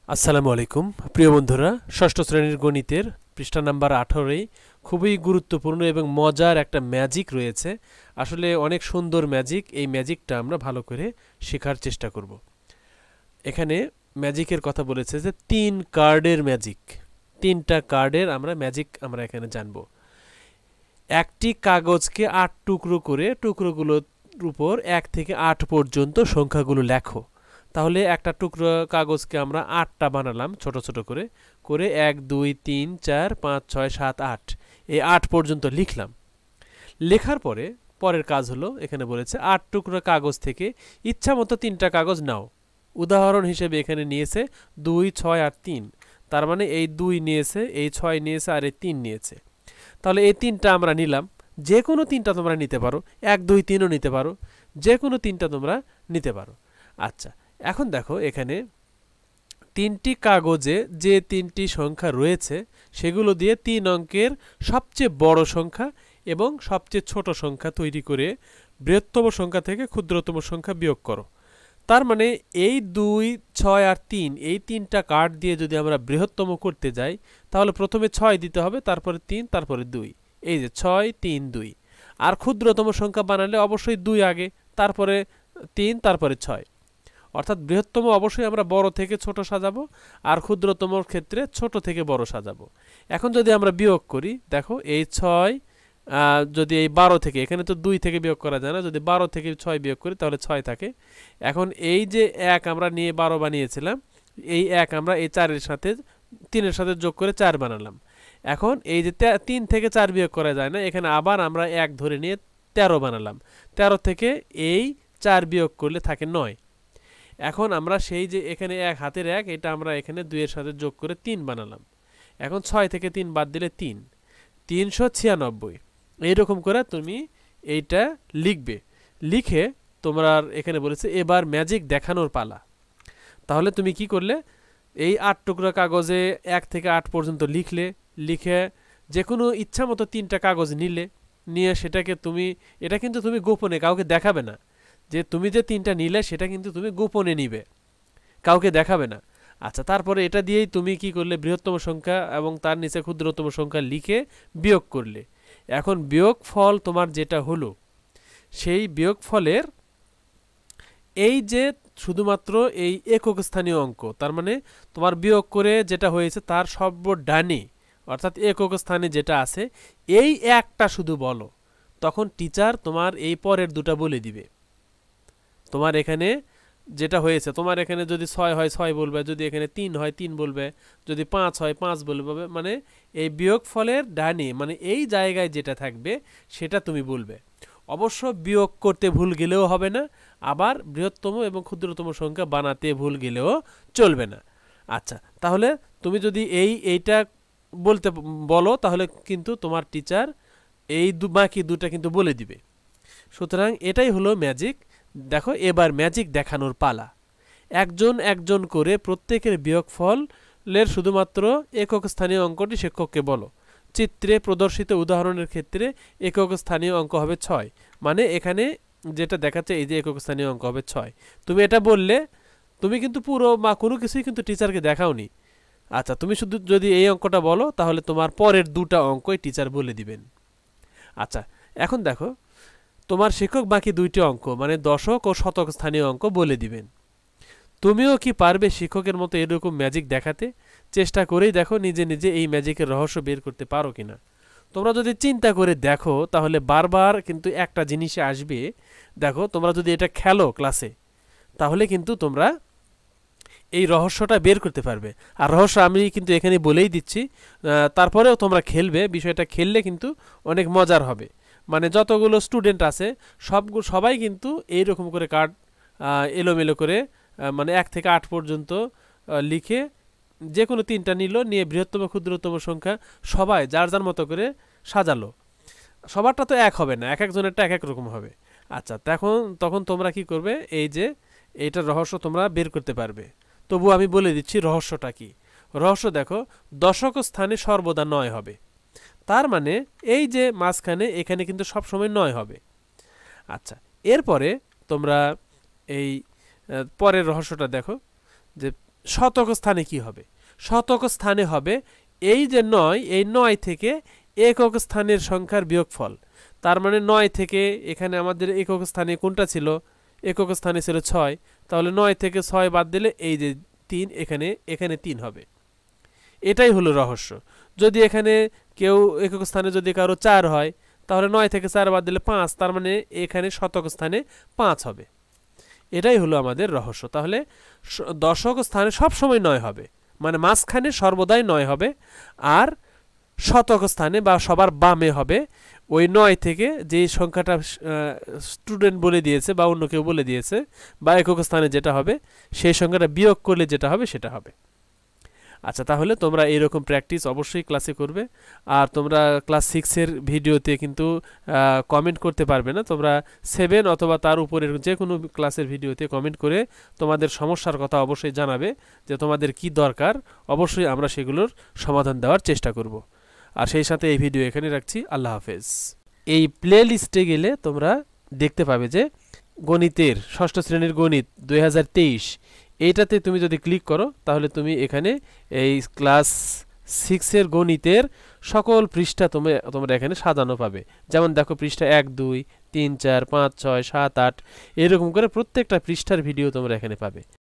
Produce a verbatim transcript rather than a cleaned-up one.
আসসালামু আলাইকুম প্রিয় বন্ধুরা ষষ্ঠ শ্রেণীর গণিতের পৃষ্ঠা নাম্বার আঠারো এ খুবই গুরুত্বপূর্ণ এবং মজার একটা ম্যাজিক রয়েছে আসলে অনেক সুন্দর ম্যাজিক এই ম্যাজিকটা আমরা ভালো করে শেখার চেষ্টা করব এখানে ম্যাজিকের কথা বলেছে যে তিন কার্ডের ম্যাজিক তিনটা কার্ডের আমরা ম্যাজিক আমরা এখানে জানব একটি কাগজকে আট টুকরো করে টুকরোগুলোর উপর এক থেকে আট পর্যন্ত সংখ্যাগুলো লেখো তাহলে একটা টুকরো কাগজকে আমরা আটটা বানালাম ছোট ছোট করে করে এক দুই তিন চার পাঁচ ছয় সাত আট এই আট পর্যন্ত লিখলাম লেখার পরে পরের কাজ হলো এখানে বলেছে আট টুকরো কাগজ থেকে ইচ্ছামতো তিনটা কাগজ নাও উদাহরণ হিসেবে এখানে নিয়েছে দুই ছয় আর তিন তার মানে এই দুই নিয়েছে এই ছয় নিয়েছে আর এই তিন নিয়েছে তাহলে এই তিনটা আমরা নিলাম যে কোনো তিনটা তোমরা নিতে পারো এক দুই তিনও নিতে পারো যে কোনো তিনটা তোমরা নিতে পারো আচ্ছা এখন দেখো এখানে তিনটি কাগজে যে তিনটি সংখ্যা রয়েছে সেগুলো দিয়ে তিন অঙ্কের সবচেয়ে বড় সংখ্যা এবং সবচেয়ে ছোট সংখ্যা তৈরি করে বৃহত্তম সংখ্যা থেকে ক্ষুদ্রতম সংখ্যা বিয়োগ করো তার মানে এই দুই ছয় আর তিন এই তিনটা কার্ড দিয়ে যদি আমরা বৃহত্তম করতে যাই তাহলে প্রথমে ছয় দিতে হবে তারপরে তিন তারপরে দুই এই যে ছয় তিন দুই আর ক্ষুদ্রতম সংখ্যা বানালে অবশ্যই দুই আগে তারপরে তিন তারপরে ছয় অর্থাৎ বৃহত্তম অবশ্যই আমরা বড় থেকে ছোট সাজাবো আর ক্ষুদ্রতমর ক্ষেত্রে ছোট থেকে বড় সাজাবো এখন যদি আমরা বিয়োগ করি দেখো এই ছয় যদি এই বারো থেকে এখানে তো দুই থেকে বিয়োগ করা যায় না যদি বারো থেকে ছয় বিয়োগ করি তাহলে ছয় থাকে এখন এই যে এক আমরা নিয়ে বারো বানিয়েছিলাম এই এক আমরা এই চারের সাথে তিনের সাথে যোগ করে চার বানালাম এখন এই যে তিন থেকে চার বিয়োগ করা যায় না এখানে আবার আমরা এক ধরে নিয়ে তেরো বানালাম তেরো থেকে এই চার বিয়োগ করলে থাকে নয় এখন আমরা সেই যে এখানে এক হাতের এক এটা আমরা এখানে দুইয়ের সাথে যোগ করে তিন বানালাম এখন ছয় থেকে তিন বাদ দিলে তিন তিনশো ছিয়ানব্বই এইরকম করে তুমি এইটা লিখবে লিখে তোমরা এখানে বলেছে এবার ম্যাজিক দেখানোর পালা তাহলে তুমি কি করলে এই আট টুকরা কাগজে এক থেকে আট পর্যন্ত লিখলে লিখে যে কোনো ইচ্ছা মতো তিনটা কাগজ নিলে নিয়ে সেটাকে তুমি এটা কিন্তু তুমি গোপনে কাউকে দেখাবে না যে তুমি যে তিনটা নিলে সেটা কিন্তু তুমি গোপনে নিবে কাউকে দেখাবে না আচ্ছা তারপরে এটা দিয়েই তুমি কি করলে বৃহত্তম সংখ্যা এবং তার নিচে ক্ষুদ্রতম সংখ্যা লিখে বিয়োগ করলে এখন বিয়োগফল তোমার যেটা হলো সেই বিয়োগফলের এই যে শুধুমাত্র এই একক স্থানীয় অঙ্ক তার মানে তোমার বিয়োগ করে যেটা হয়েছে তার সর্বডানে অর্থাৎ একক স্থানে যেটা আছে এই একটা শুধু বলো তখন টিচার তোমার এই পরের দুটো বলে দিবে তোমার এখানে যেটা হয়েছে তোমার এখানে যদি ছয় হয় ছয় বলবে যদি এখানে তিন হয় তিন বলবে যদি পাঁচ হয় পাঁচ বলবে মানে এই বিয়োগফলের ডানে মানে এই জায়গায় যেটা থাকবে সেটা তুমি বলবে অবশ্য বিয়োগ করতে ভুল গেলেও হবে না আবার বৃহত্তম এবং ক্ষুদ্রতম সংখ্যা বানাতে ভুল গেলেও চলবে না আচ্ছা তাহলে তুমি যদি এই এইটা বলতে বলো তাহলে কিন্তু তোমার টিচার এই বাকি দুটা কিন্তু বলে দিবে সুতরাং এটাই হলো ম্যাজিক দেখো এবার ম্যাজিক দেখানোর পালা একজন একজন করে প্রত্যেকের বিয়োগফলের শুধুমাত্র একক স্থানীয় অঙ্কটি শিক্ষককে বলো চিত্রে প্রদর্শিত উদাহরণের ক্ষেত্রে একক স্থানীয় অঙ্ক হবে ছয় মানে এখানে যেটা দেখাচ্ছে এই যে একক স্থানীয় অঙ্ক হবে ছয় তুমি এটা বললে তুমি কিন্তু পুরো বা কোনো কিছুই কিন্তু টিচারকে দেখাওনি আচ্ছা তুমি শুধু যদি এই অঙ্কটা বলো তাহলে তোমার পরের দুটা অঙ্কই টিচার বলে দিবেন আচ্ছা এখন দেখো তোমার শিক্ষক বাকি দুইটি অঙ্ক মানে দশক ও শতক স্থানীয় অঙ্ক বলে দিবেন তুমিও কি পারবে শিক্ষকের মতো এরকম ম্যাজিক দেখাতে চেষ্টা করেই দেখো নিজে নিজে এই ম্যাজিকের রহস্য বের করতে পারো কিনা তোমরা যদি চিন্তা করে দেখো তাহলে বারবার কিন্তু একটা জিনিসে আসবে দেখো তোমরা যদি এটা খেলো ক্লাসে তাহলে কিন্তু তোমরা এই রহস্যটা বের করতে পারবে আর রহস্য আমি কিন্তু এখানে বলেই দিচ্ছি তারপরেও তোমরা খেলবে বিষয়টা খেললে কিন্তু অনেক মজার হবে মানে যতগুলো স্টুডেন্ট আছে সবগুলো সবাই কিন্তু এই রকম করে কার্ড এলোমেলো করে মানে এক থেকে আট পর্যন্ত লিখে যে কোনো তিনটা নিল নিয়ে বৃহত্তম ক্ষুদ্রতম সংখ্যা সবাই যার যার মতো করে সাজালো সবারটা তো এক হবে না এক একজনেরটা এক এক রকম হবে আচ্ছা তখন তখন তোমরা কি করবে এই যে এইটার রহস্য তোমরা বের করতে পারবে তবু আমি বলে দিচ্ছি রহস্যটা কি রহস্য দেখো দশক স্থানে সর্বদা নয় হবে তার মানে এই যে মাঝখানে এখানে কিন্তু সব সময় নয় হবে আচ্ছা এরপরে তোমরা এই পরের রহস্যটা দেখো যে শতক স্থানে কি হবে? শতক স্থানে হবে এই যে নয়, এই নয় থেকে একক স্থানের সংখ্যার বিয়োগফল। তার মানে নয় থেকে এখানে আমাদের একক স্থানে কোনটা ছিল? একক স্থানে ছিল ছয়, তাহলে নয় থেকে ছয় বাদ দিলে এই যে তিন, এখানে এখানে তিন হবে। এটাই হলো রহস্য। যদি এখানে কেউ একক স্থানে যদি কারো চার হয়, তাহলে নয় থেকে চার বাদ দিলে পাঁচ, তার মানে এখানে শতক স্থানে পাঁচ হবে। এটাই হলো আমাদের রহস্য। তাহলে দশক স্থানে সবসময় নয় হবে, মানে মাঝখানে সর্বদাই নয় হবে, আর শতক স্থানে বা সবার বামে হবে ওই নয় থেকে যে সংখ্যাটা স্টুডেন্ট বলে দিয়েছে বা অন্য কেউ বলে দিয়েছে, বা একক স্থানে যেটা হবে সেই সংখ্যাটা বিয়োগ করলে যেটা হবে সেটা হবে। আচ্ছা, তাহলে তোমরা এইরকম প্র্যাকটিস অবশ্যই ক্লাসে করবে। আর তোমরা ক্লাস সিক্সের ভিডিওতে কিন্তু কমেন্ট করতে পারবে না, তোমরা সেভেন অথবা তার উপরের যে কোনো ক্লাসের ভিডিওতে কমেন্ট করে তোমাদের সমস্যার কথা অবশ্যই জানাবে, যে তোমাদের কি দরকার। অবশ্যই আমরা সেগুলোর সমাধান দেওয়ার চেষ্টা করব। আর সেই সাথে এই ভিডিও এখানে রাখছি। আল্লাহ হাফেজ। এই প্লে লিস্টে গেলে তোমরা দেখতে পাবে যে গণিতের ষষ্ঠ শ্রেণীর গণিত দুই হাজার তেইশ এইটাতে তুমি যদি ক্লিক করো, তাহলে তুমি এখানে এই ক্লাস সিক্সের গণিতের সকল পৃষ্ঠা তুমি তোমরা এখানে সাজানো পাবে। যেমন দেখো, পৃষ্ঠা এক, দুই, তিন, চার, পাঁচ, ছয়, সাত, আট, এরকম করে প্রত্যেকটা পৃষ্ঠার ভিডিও তোমরা এখানে পাবে।